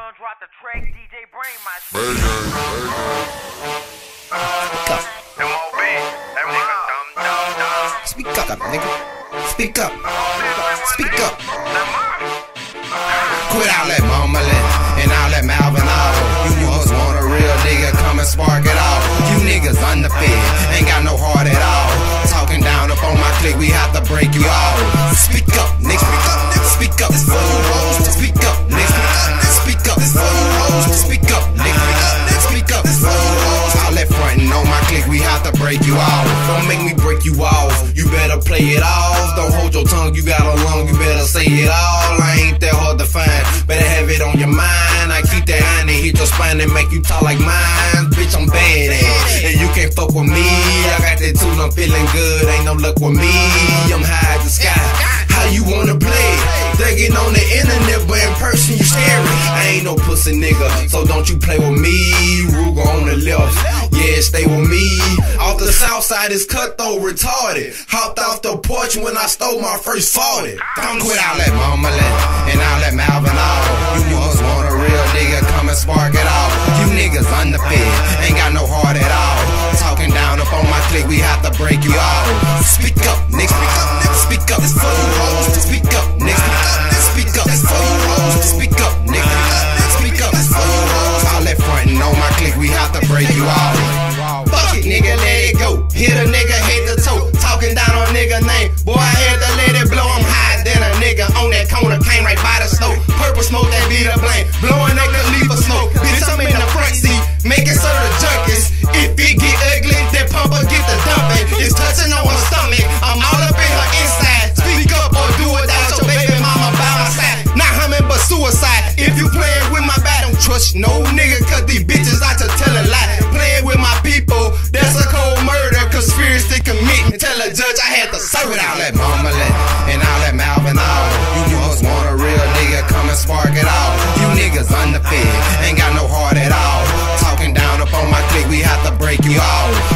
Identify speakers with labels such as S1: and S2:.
S1: done dropped the track, DJ Brain, my shit.
S2: Speak up. Speak up, nigga. Speak up. Speak up. Quit all that mumbling and all that Malvin Auto. You must want a real nigga, come and spark it off. You niggas underfed, ain't got no heart at all. Talking down up on my clique, we have to break you all. Speak up, nigga. Speak up. Speak up. Speak up, nigga. Speak up. Speak up, nigga. Speak up. All that frontin' on my clique, we have to break you off. Don't make me break you off, you better play it off. Don't hold your tongue, you got a lung, you better say it all. I ain't that hard to find, better have it on your mind. I keep that iron and hit your spine and make you talk like mine. Bitch, I'm badass, and you can't fuck with me. I got that tune, I'm feeling good, ain't no luck with me. I'm high as the sky, how you wanna play? Thinking on the internet, but in person you scary. I ain't no pussy nigga, so don't you play with me. Ruger on the left, yeah, stay with me. Off the south side is cutthroat retarded. Hopped off the porch when I stole my first 40. Don't quit all that mumbling and all that Malvin Auto. You must want a real nigga, come and spark it off. You niggas underfed, ain't got no heart at all. Talking down up on my clique, we have to break you all. Speak up, nigga. Speak up. Speak up, nigga. Speak up. Speak up, nigga. Speak up. All that frontin' on my clique, we have to break you all. Fuck it, nigga, let it go. Hit a nigga, hit the toe. Talking down on nigga name. Boy, I had to let it blow. I'm higher than a nigga on that corner. Came right by the stove. Purple smoke, that be the blame. Blowing that could leave a smoke. Bitch, I'm in the front seat. Making sure the junkies. If it get ugly, that pumper get the dumping. It's touching on her stomach. I'm all up in her inside. Speak up or do it without your baby mama by my side. Not humming but suicide. If you playing with my back, don't trust no nigga, cause these bitches out to tell a lie. Playing with my people, that's a cold murder. Conspiracy committing. Tell a judge I had to serve it. All that mumbling and all that Malvin Auto. You must want a real nigga, come and spark it off. You niggas underfed, ain't got no heart at all. Talking down up on my clique, we have to break you off.